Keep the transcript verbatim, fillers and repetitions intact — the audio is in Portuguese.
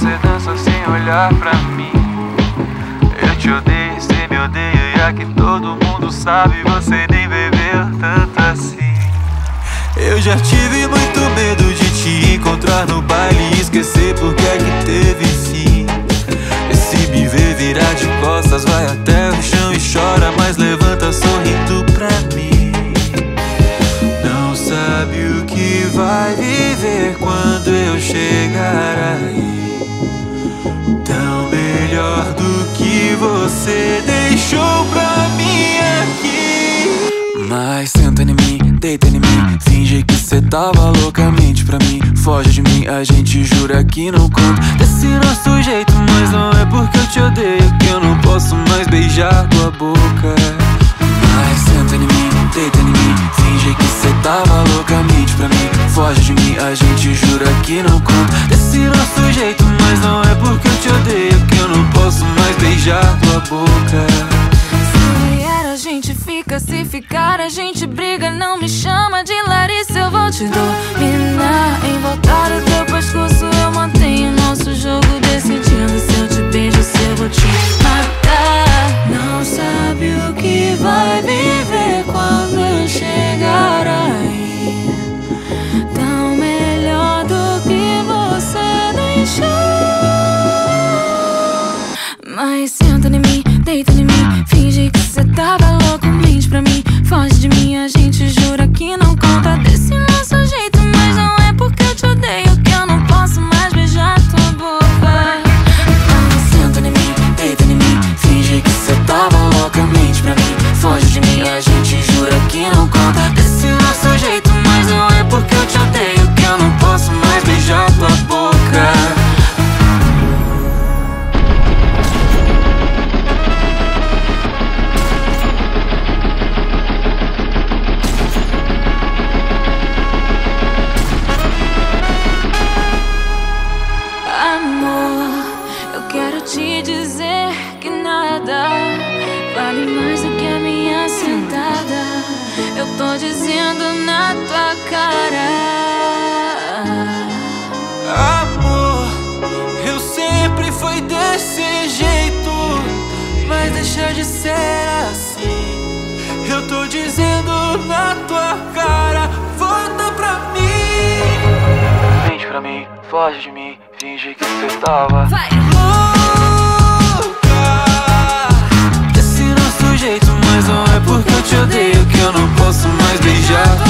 você dança sem olhar pra mim. Eu te odeio, você me odeia, e aqui todo mundo sabe, você nem bebeu tanto assim. Eu já tive muito medo de te encontrar no baile e esquecer porque é que teve fim. E se me ver virar de costas, vai até o chão e chora, mas levanta sorrindo pra mim. Não sabe o que vai viver quando eu chegar aí, tão melhor do que você deixou pra mim aqui. Mas senta em mim, deita em mim, finge que cê tava loucamente pra mim. Foge de mim, a gente jura que não conta desse nosso jeito, mas não é porque eu te odeio que eu não posso mais beijar tua boca. Mas senta em mim, deita em mim, finge que cê tava loucamente pra mim. Foge de mim, a gente jura que não conta desse nosso jeito, mas não é porque eu te odeio que eu não posso mais beijar tua boca. A gente fica, se ficar a gente briga. Não me chama de Larissa, eu vou te dominar. Em voltar o teu pescoço eu mantenho nosso jogo, decidindo se eu te beijo, se eu vou te matar. Não sabe o que vai viver quando eu chegar aí, tão melhor do que você deixou. Mas senta em mim, deita em mim, finge que cê tava louco, mente pra mim. Foge de mim, a gente jura que não conta desse nosso jeito, mas não é porque eu te odeio que eu não posso mais beijar tua boca. Mas senta em mim, deita em mim, finge que cê tava louca, mente pra mim. Foge de mim, a gente jura que não conta desse nosso jeito, mas não é porque eu te odeio que eu não posso mais beijar tua boca. Te dizer que nada vale mais do que a minha sentada. Eu tô dizendo na tua cara. Amor, eu sempre fui desse jeito, mas deixa de ser assim. Eu tô dizendo na tua cara, volta pra mim. Mente pra mim, foge de mim, finge que você tava. Vai! Mas não é porque eu te odeio que eu não posso mais beijar